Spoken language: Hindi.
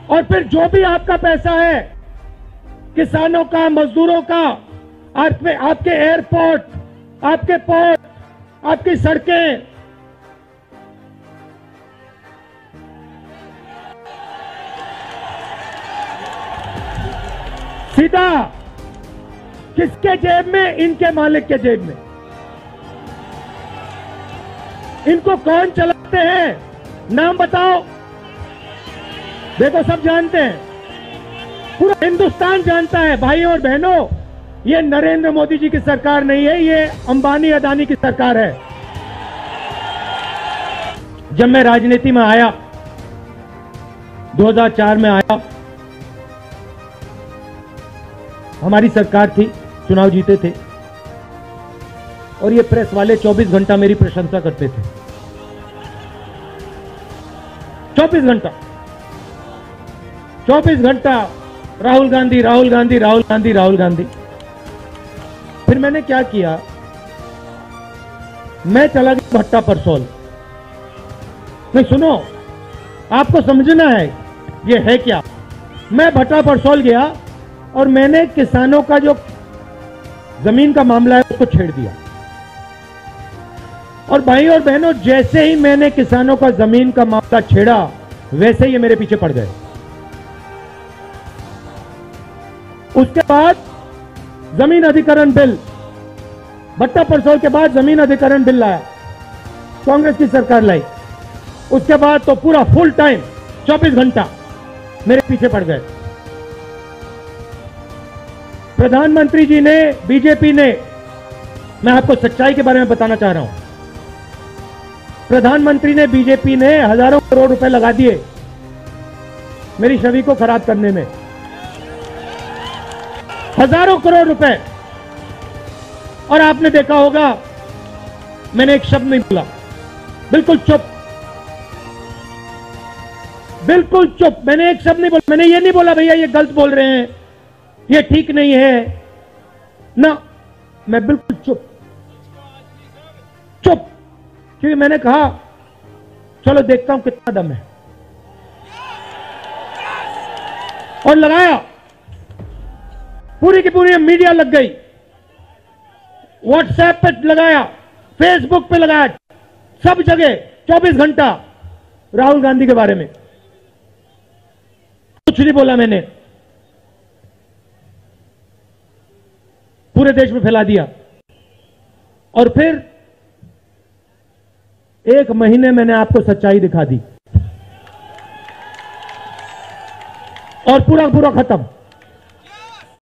और फिर जो भी आपका पैसा है, किसानों का, मजदूरों का, आपके एयरपोर्ट, आपके पोर्ट, आपकी सड़कें, सीधा किसके जेब में? इनके मालिक के जेब में। इनको कौन चलाते हैं? नाम बताओ। देखो, सब जानते हैं, पूरा हिंदुस्तान जानता है। भाइयों और बहनों, ये नरेंद्र मोदी जी की सरकार नहीं है, ये अंबानी अदानी की सरकार है। जब मैं राजनीति में आया, 2004 में आया, हमारी सरकार थी, चुनाव जीते थे, और ये प्रेस वाले 24 घंटा मेरी प्रशंसा करते थे। 24 घंटा 24 घंटा राहुल गांधी, राहुल गांधी, राहुल गांधी, राहुल गांधी। फिर मैंने क्या किया, मैं चला गया भट्टा परसोल। नहीं, सुनो, आपको समझना है ये है क्या। मैं भट्टा परसोल गया और मैंने किसानों का जो जमीन का मामला है उसको छेड़ दिया। और भाई और बहनों, जैसे ही मैंने किसानों का जमीन का मामला छेड़ा, वैसे ही मेरे पीछे पड़ गए। उसके बाद जमीन अधिग्रहण बिल, भट्टा परसोल के बाद जमीन अधिग्रहण बिल लाया, कांग्रेस की सरकार लाई। उसके बाद तो पूरा फुल टाइम 24 घंटा मेरे पीछे पड़ गए। प्रधानमंत्री जी ने, बीजेपी ने, मैं आपको सच्चाई के बारे में बताना चाह रहा हूं, प्रधानमंत्री ने, बीजेपी ने हजारों करोड़ रुपए लगा दिए मेरी छवि को खराब करने में। हजारों करोड़ रुपए। और आपने देखा होगा, मैंने एक शब्द नहीं बोला, बिल्कुल चुप, बिल्कुल चुप। मैंने एक शब्द नहीं बोला। मैंने ये नहीं बोला भैया ये गलत बोल रहे हैं, ये ठीक नहीं है ना, मैं बिल्कुल चुप, चुप। क्योंकि मैंने कहा चलो देखता हूं कितना दम है, और लगाया। पूरी की पूरी मीडिया लग गई, व्हाट्सएप पे लगाया, फेसबुक पे लगाया, सब जगह 24 घंटा राहुल गांधी के बारे में। कुछ नहीं बोला मैंने, पूरे देश में फैला दिया। और फिर एक महीने मैंने आपको सच्चाई दिखा दी, और पूरा खत्म।